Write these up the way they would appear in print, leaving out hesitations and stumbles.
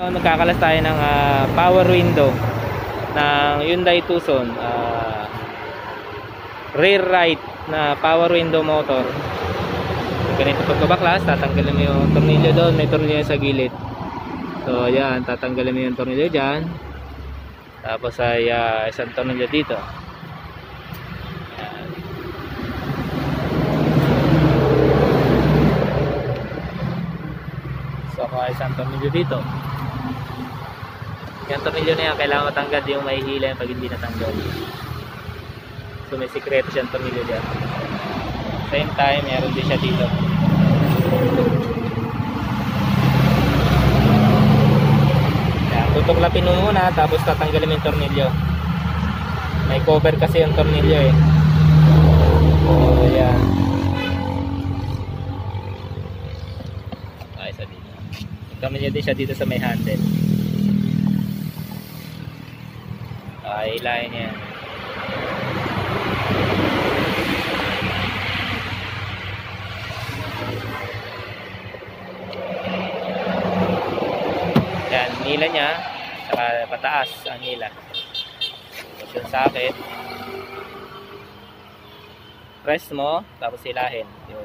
Magkakalas tayo ng power window ng Hyundai Tucson, rear right na power window motor. Ganito pagkabaklas, tatanggalin mo yung tornilyo doon, may tornilyo sa gilid. So ayan, tatanggalin mo yung tornilyo dyan. Tapos ay isang tornilyo dito. Ayan. So isang tornilyo dito. Yung tornilyo na yan, kailangan matanggal, yung may hila yung pag hindi natanggal. So may sikreto siyang tornilyo dyan. Same time, meron din siya dito. Yan, tutuklapin mo muna, tapos tatanggalin mo yung tornilyo. May cover kasi yung tornilyo eh. So yan. Ay, isa dito. Tornilyo din siya dito sa may handle. Ay, hilahin niya. Yan, nila niya, saka pataas ang nila. Tapos yung sakit. Press mo, tapos hilahin. Yun.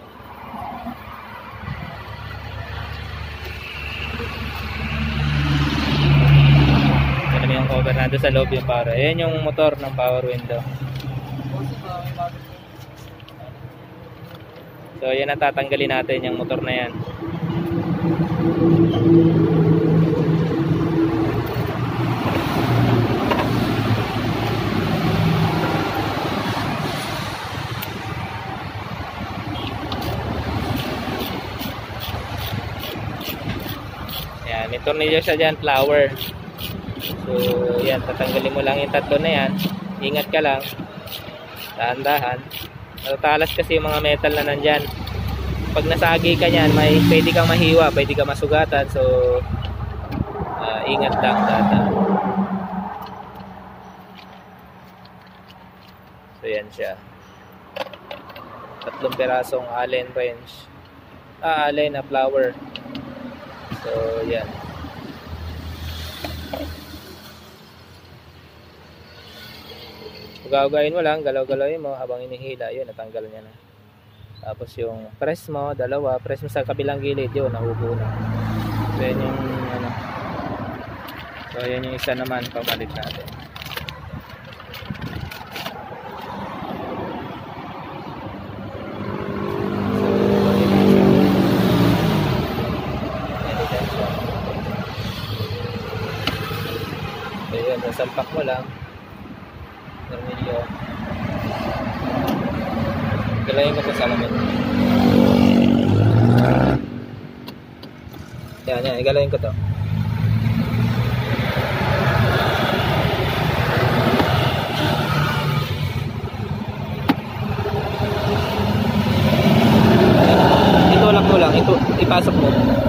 Ganun yung cover na doon sa loob yung power. Ayan yung motor ng power window. So yan ang tatanggalin natin, yung motor na yan. Yan, may tornilyo siya dyan, flower. So yan, tatanggalin mo lang yung tatlo na yan. Ingat ka lang, dahan-dahan. Talas kasi yung mga metal na nandyan. Pag nasagi ka nyan, pwede kang mahiwa, pwede kang masugatan. So ingat lang, dahan. So yan siya, 3 perasong Allen wrench, Allen na flower. So yan. Gagawin mo lang, galaw-galawin mo habang inihila, yun, natanggal niya na. Tapos yung press mo, dalawa, press mo sa kabilang gilid, yun, nahubo na. So yan yung ano. So yan yung isa naman, pabalik natin. So yun, sasalpak mo lang tornilyo. Galawin ko sa salamin. Yan, igalawin ko to. Itulak mo lang, ipasok mo.